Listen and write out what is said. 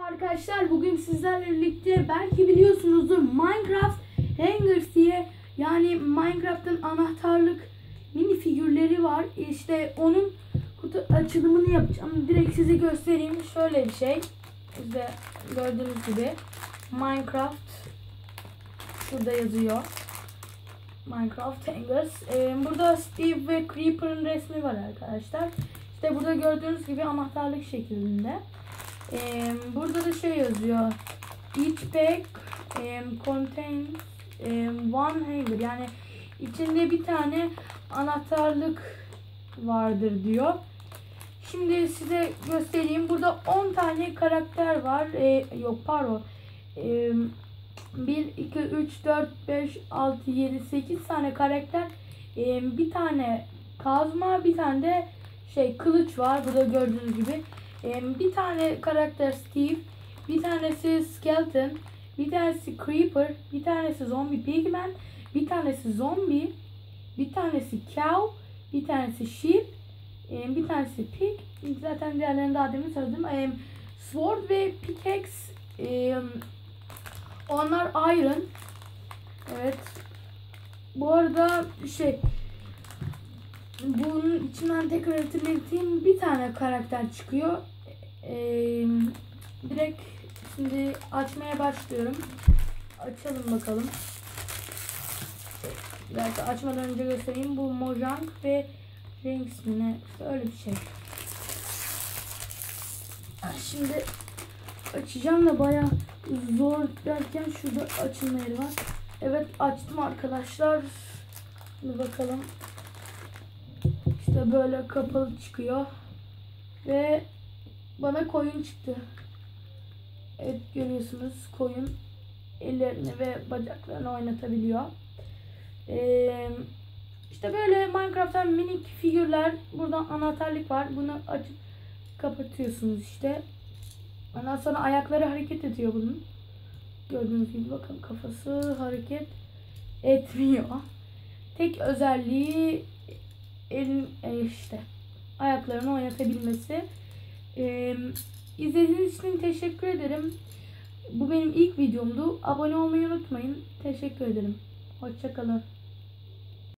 Arkadaşlar bugün sizlerle birlikte belki biliyorsunuzdur Minecraft Hangers diye, yani Minecraft'ın anahtarlık mini figürleri var. İşte onun kutu açılımını yapacağım. Direkt size göstereyim. Şöyle bir şey. İşte gördüğünüz gibi Minecraft şurada yazıyor. Minecraft Hangers. Burada Steve ve Creeper'ın resmi var arkadaşlar. İşte burada gördüğünüz gibi anahtarlık şeklinde. Burada da şey yazıyor. Each pack contains one hanger. Yani içinde bir tane anahtarlık vardır diyor. Şimdi size göstereyim. Burada 10 tane karakter var. Yok pardon. 1, 2, 3, 4, 5, 6, 7, 8 tane karakter. Bir tane kazma, bir tane de kılıç var. Burada gördüğünüz gibi. Bir tane karakter Steve, bir tanesi Skeleton, bir tanesi Creeper, bir tanesi Zombie Pigman, bir tanesi Zombie, bir tanesi Cow, bir tanesi Sheep, bir tanesi Pig. Zaten diğerlerini daha demin söyledim. Sword ve Pickaxe, onlar Iron. Evet. Bu arada bunun içinden tekrar hatırlatayım, bir tane karakter çıkıyor. Direkt şimdi açmaya başlıyorum. Açalım bakalım. Belki açmadan önce göstereyim. Bu Mojang ve Rings mi ne? Öyle bir şey. Şimdi açacağım da bayağı zor derken şurada açılma yeri var. Evet, açtım arkadaşlar. Şimdi bakalım. İşte böyle kapalı çıkıyor. Ve bana koyun çıktı. Evet, görüyorsunuz koyun ellerini ve bacaklarını oynatabiliyor. İşte böyle Minecraft'tan minik figürler. Buradan anahtarlık var. Bunu açıp kapatıyorsunuz işte. Ondan sonra ayakları hareket ediyor bunun. Gördüğünüz gibi bakın, kafası hareket etmiyor. Tek özelliği ayaklarını oynatabilmesi. İzlediğiniz için teşekkür ederim. Bu benim ilk videomdu. Abone olmayı unutmayın. Teşekkür ederim. Hoşça kalın.